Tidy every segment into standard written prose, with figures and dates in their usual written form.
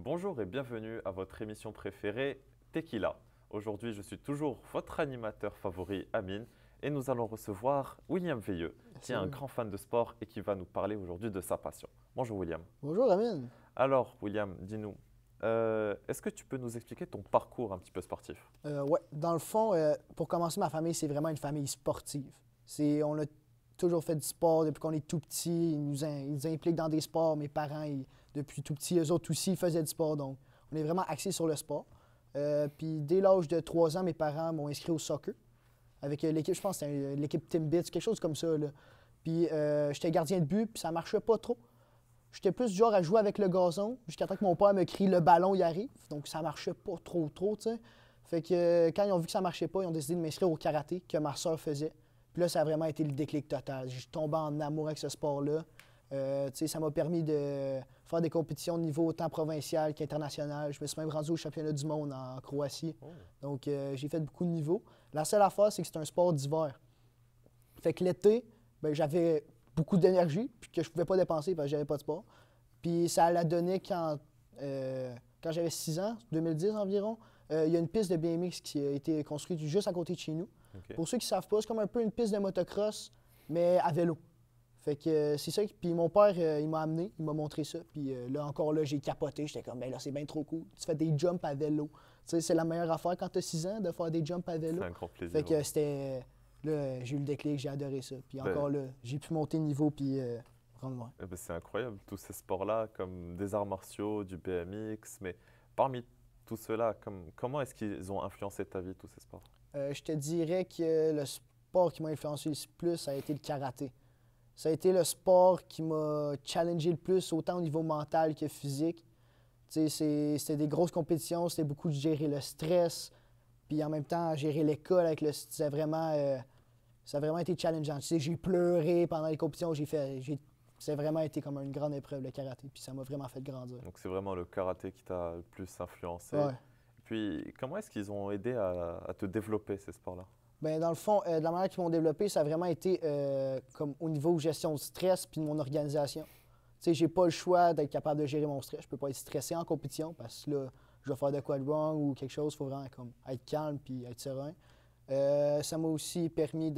Bonjour et bienvenue à votre émission préférée, Tequila. Aujourd'hui, je suis toujours votre animateur favori, Amine, et nous allons recevoir William Veilleux, qui est un grand fan de sport et qui va nous parler aujourd'hui de sa passion. Bonjour William. Bonjour Amine. Alors William, dis-nous, est-ce que tu peux nous expliquer ton parcours un petit peu sportif? Ouais, dans le fond, pour commencer, ma famille, c'est vraiment une famille sportive. On a toujours fait du sport depuis qu'on est tout petit. Ils nous impliquent dans des sports. Mes parents, depuis tout petit, eux autres aussi, ils faisaient du sport. Donc, on est vraiment axés sur le sport. Puis, dès l'âge de 3 ans, mes parents m'ont inscrit au soccer avec l'équipe, je pense que c'était l'équipe Timbits, quelque chose comme ça, là. Puis, j'étais gardien de but, puis ça marchait pas trop. J'étais plus du genre à jouer avec le gazon, jusqu'à temps que mon père me crie « le ballon, il arrive ». Donc, ça marchait pas trop, tu sais. Fait que quand ils ont vu que ça marchait pas, ils ont décidé de m'inscrire au karaté, que ma soeur faisait. Puis là, ça a vraiment été le déclic total. J'ai tombé en amour avec ce sport-là. Ça m'a permis de faire des compétitions de niveau autant provincial qu'international. Je me suis même rendu au championnat du monde en Croatie. Oh. Donc, j'ai fait beaucoup de niveaux. La seule affaire, c'est que c'est un sport d'hiver. Fait que l'été, ben, j'avais beaucoup d'énergie puis que je pouvais pas dépenser parce que j'avais pas de sport. Puis ça l'a donné quand j'avais 6 ans, 2010 environ. Il y a une piste de BMX qui a été construite juste à côté de chez nous. Okay. Pour ceux qui ne savent pas, c'est comme un peu une piste de motocross, mais à vélo. Fait que c'est ça. Puis mon père, il m'a amené, il m'a montré ça. Puis là, j'ai capoté. J'étais comme, ben là, c'est bien trop cool. Tu fais des jumps à vélo. Tu sais, c'est la meilleure affaire quand tu as 6 ans, de faire des jumps à vélo. C'est un grand plaisir. Fait que c'était... Là, j'ai eu le déclic, j'ai adoré ça. Puis encore là, j'ai pu monter de niveau puis prendre loin. C'est incroyable, tous ces sports-là, comme des arts martiaux, du BMX. Mais parmi tout cela, comment est-ce qu'ils ont influencé ta vie, tous ces sports? Je te dirais que le sport qui m'a influencé le plus, ça a été le karaté. Ça a été le sport qui m'a challengé le plus, autant au niveau mental que physique. C'était des grosses compétitions, c'était beaucoup de gérer le stress, puis en même temps, gérer l'école avec le... Ça a vraiment été challengeant. J'ai pleuré pendant les compétitions, ça a vraiment été comme une grande épreuve, le karaté, puis ça m'a vraiment fait grandir. Donc c'est vraiment le karaté qui t'a le plus influencé. Ouais. Puis, comment est-ce qu'ils ont aidé à te développer, ces sports-là? Bien, dans le fond, de la manière qu'ils m'ont développé, ça a vraiment été comme au niveau gestion de stress puis de mon organisation. Tu sais, j'ai pas le choix d'être capable de gérer mon stress. Je peux pas être stressé en compétition parce que là, je vais faire de quoi de wrong ou quelque chose. Il faut vraiment comme, être calme puis être serein. Ça m'a aussi permis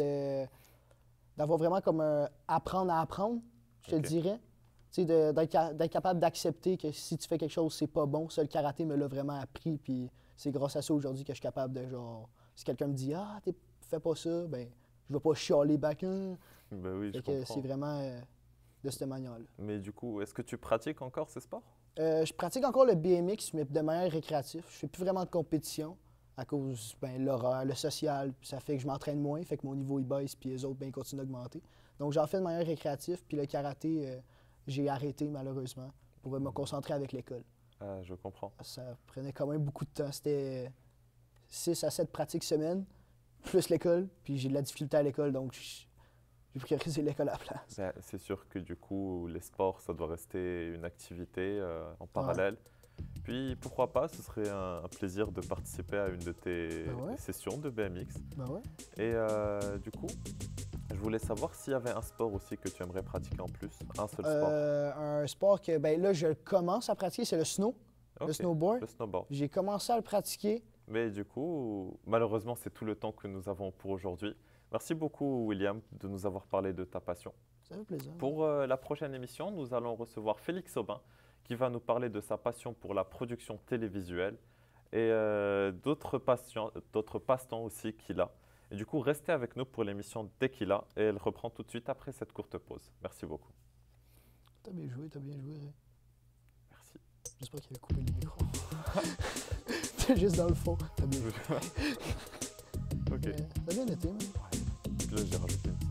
d'avoir vraiment comme un apprendre à apprendre, je te dirais. Tu sais, d'être capable d'accepter que si tu fais quelque chose, c'est pas bon. Ça, le karaté me l'a vraiment appris, puis c'est grâce à ça aujourd'hui que je suis capable de, genre, si quelqu'un me dit « Ah, fais pas ça », ben je vais pas chialer back. Ben oui, je comprends. C'est vraiment de cette manière-là. Mais du coup, est-ce que tu pratiques encore ces sports? Je pratique encore le BMX, mais de manière récréative. Je fais plus vraiment de compétition à cause de l'horaire, le social, puis ça fait que je m'entraîne moins, fait que mon niveau il baisse, puis les autres, ben, ils continuent d'augmenter. Donc j'en fais de manière récréative, puis le karaté... j'ai arrêté, malheureusement, pour me concentrer avec l'école. Ah, je comprends. Ça prenait quand même beaucoup de temps. C'était 6 à 7 pratiques semaine, plus l'école, puis j'ai de la difficulté à l'école, donc j'ai priorisé l'école à la place. C'est sûr que du coup, les sports, ça doit rester une activité en parallèle. Ouais. Puis, pourquoi pas, ce serait un plaisir de participer à une de tes sessions de BMX. Ouais. Et du coup, je voulais savoir s'il y avait un sport aussi que tu aimerais pratiquer en plus, un seul sport. Un sport que ben là, je commence à pratiquer, c'est le snow, le snowboard. Le snowboard. J'ai commencé à le pratiquer. Mais du coup, malheureusement, c'est tout le temps que nous avons pour aujourd'hui. Merci beaucoup, William, de nous avoir parlé de ta passion. Ça fait plaisir. Pour la prochaine émission, nous allons recevoir Félix Aubin, qui va nous parler de sa passion pour la production télévisuelle et d'autres passe-temps aussi qu'il a. Et du coup, restez avec nous pour l'émission Tequila et elle reprend tout de suite après cette courte pause. Merci beaucoup. T'as bien joué, Ray. Merci. J'espère qu'il avait coupé le micro. C'est juste dans le fond. T'as bien joué. Ok. T'as bien été, man. Ouais. Puis là, j'ai rajouté une